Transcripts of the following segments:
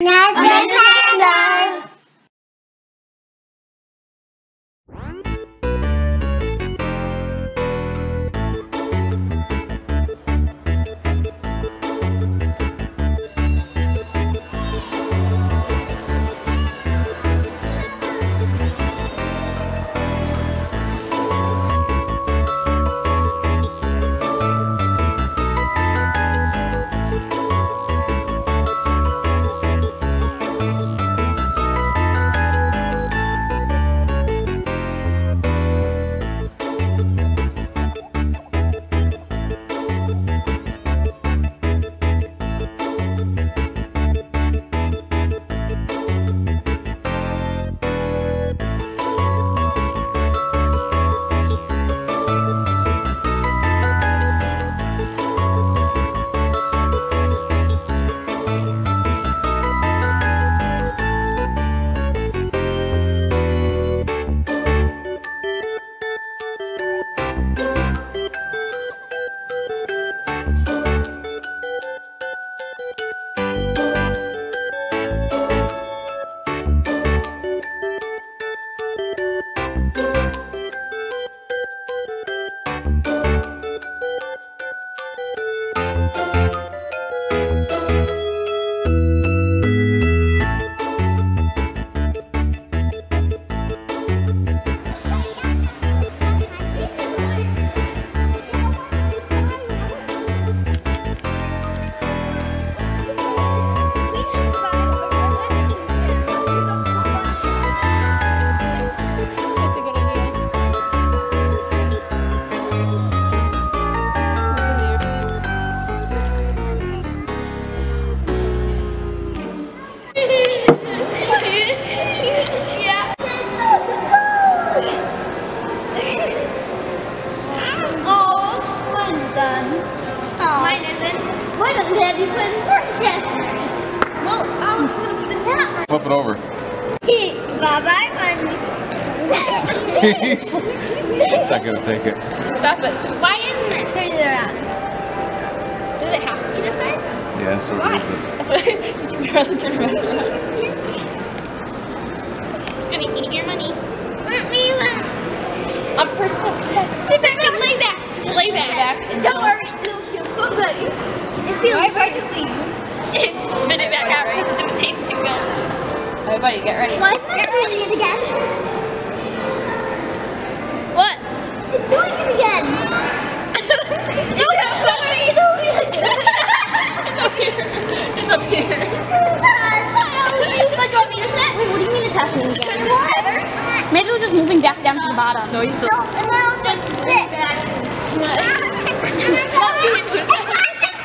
Pandas. Flip it over. Bye-bye, honey. It's not gonna take it. Stop it. Why isn't it? Turn it around. Does it have to be this way? Yeah, so Why? it is it. That's what you'd rather turn around. It's gonna eat your money. Let me Sit back. Sit back and lay back. Just lay back. Don't worry, it'll feel so good. It feels good to leave. It's spit it back out because it would taste too good. Everybody, get ready. Why is it doing it again? What? It's doing it again. It's up here. It's up here. Like, want me to sit? Wait, what do you mean it's happening again? Maybe it was just moving back down to the bottom. No, you still. No, and now it's like sit. Don't do it to his head.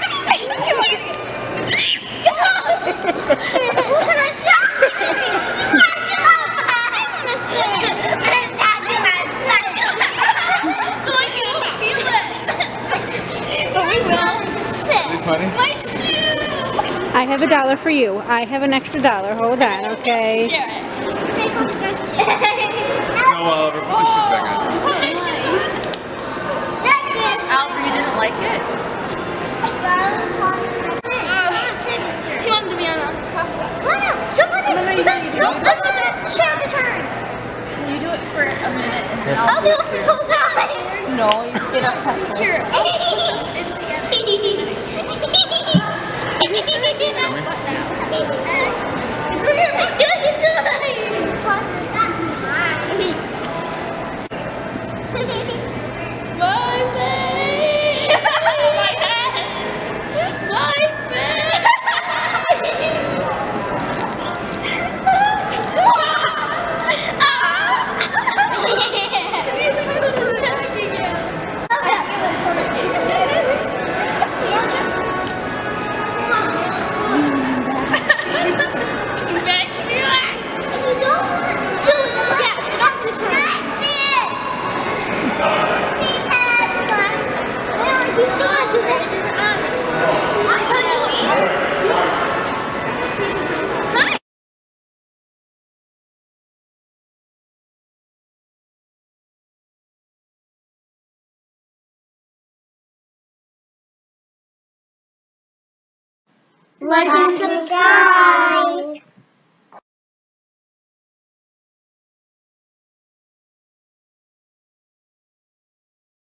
Funny? My shoe! I have $1 for you. I have an extra $1. Hold on, okay? Share it. Take off the shit. No, Oliver, put this back on. Oliver, you didn't like it? He wanted to be on top of us. Come on, jump on it! No, let's do this to share the turn! Can you do it for a minute and then I'll do it for the whole time! No, you get up top. Sure, I'll push us in together. What now? We're doing it tonight! My face! My head! My face! Like and subscribe!